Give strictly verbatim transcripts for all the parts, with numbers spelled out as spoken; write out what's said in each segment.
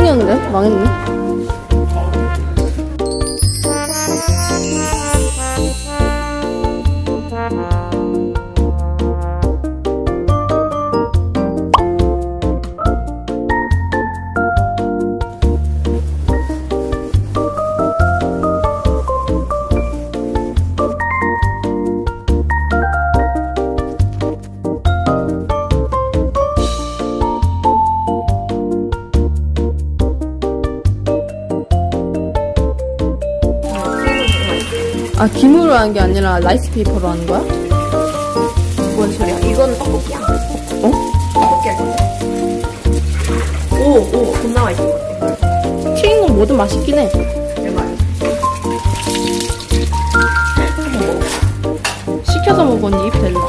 생겼는데? 망했네. 아, 김으로 하는 게 아니라 라이스 페이퍼로 하는 거야? 뭔 소리야? 이건 떡볶이야. 어? 떡볶이 할 건데. 오, 오, 겁나 맛있을 것 같아. 튀긴 건 뭐든 맛있긴 해. 대박. 시켜서 먹었니? 입 될라.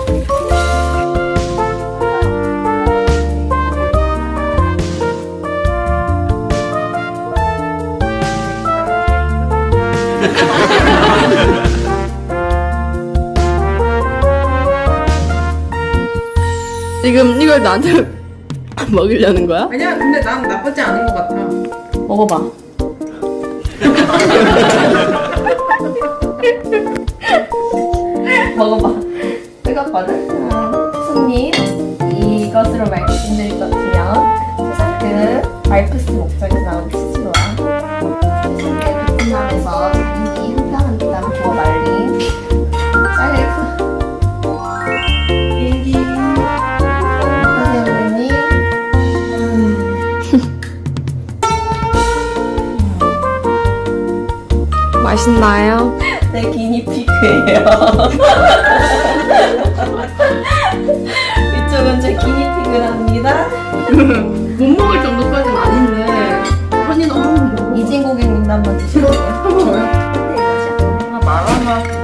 지금 이걸 나한테 먹으려는 거야? 아니야, 근데 난 나쁘지 않은 것 같아. 먹어봐. 먹어봐. 뜨겁거든? 음, 손님, 이것으로 말씀드릴 것 같으면 세상 그 알프스 목장에서 나온 치즈와 세상의 베트남에서 자기니 한 땀 한 땀 부어 말린 쌀 일기 선생님이 맛있나요? 내 기니피그예요. 이쪽은 제 기니피그랍니다. 못 먹을 정도까지는 아닌데 언니 너무 먹어. 이진 고객님도 한번 드셔보세요. 아, 말아봐.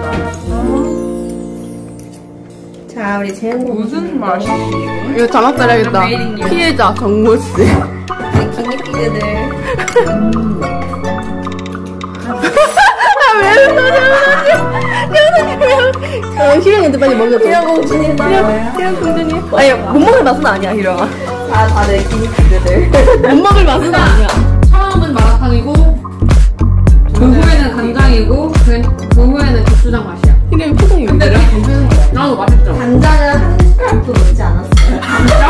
자, 우리 재현 고객님. 무슨 맛이지? 이거 자막 따라야겠다. 피해자 정모씨. 우리 기니피그들. 음. 어, 희령이한테 빨리 먹여줘. 희령 공주님 나와요. 희령 공주님. 아니, 못 먹을 맛은 아니야, 희령아. 다 다들 기니피그들. 못 먹을 맛은 아니야. 처음은 마라탕이고 그 후에는 간장이고 그, 그 후에는 고추장 맛이야. 희령이 표정이 왜 근데 그래? 내가 괜찮은 거야. 나도 맛있죠? 간장은 한 숟가락도 넣지 않았어요.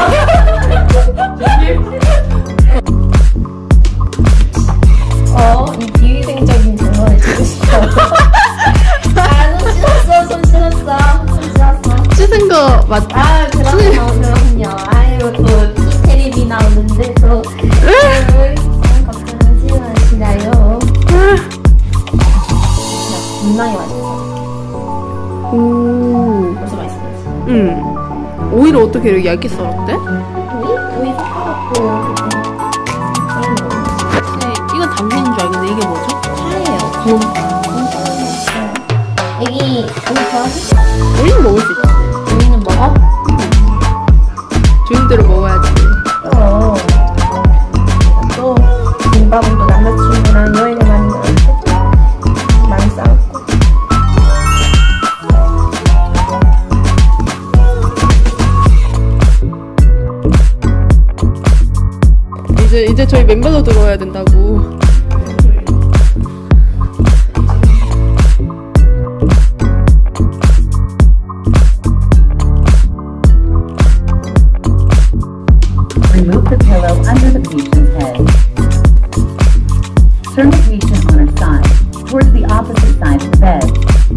어, 이 비위생적인 증언을 찍으시죠. 아, 손 씻었어, 손 씻었어, 손 씻었어. 씻은 거 맞, 아, 그럼요, 그럼요. 아이고, 또, 티테레비 나오는데, 또, 걱정하지 마시나요? 분명히 맛있어. 오. 벌써 맛있어. 응. 오이를 어떻게 이렇게 얇게 썰었대? 오이? 오이 섞어갖고, 이렇게 썰어 먹는 이건 당근인 줄 알겠는데 이게 뭐죠? 차예요. 곰. 애기, 오이 좋아하지? 오이는 먹을 수 있지. 오이는 먹어? 주인대로 먹어야지. 어. 또, 김밥은 또 남자친구랑 여행을 가는 거 많이 싸웠고. 이제 이제 저희 멤버도 들어와야 된다고. Remove the pillow under the patient's head. Turn the patient on her side, towards the opposite side of the bed.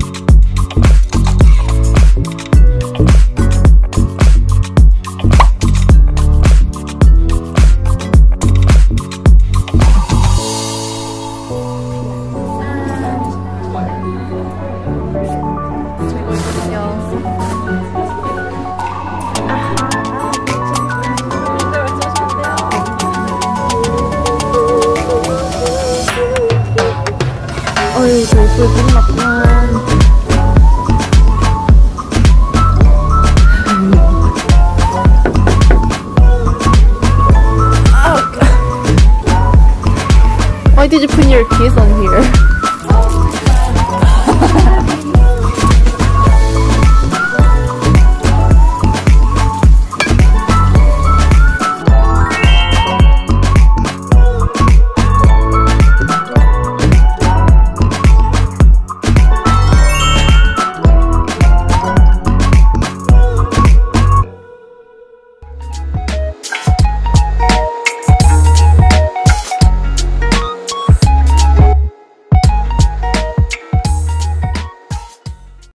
어이, 저 입술 끝났구만. Why did you put your keys on here?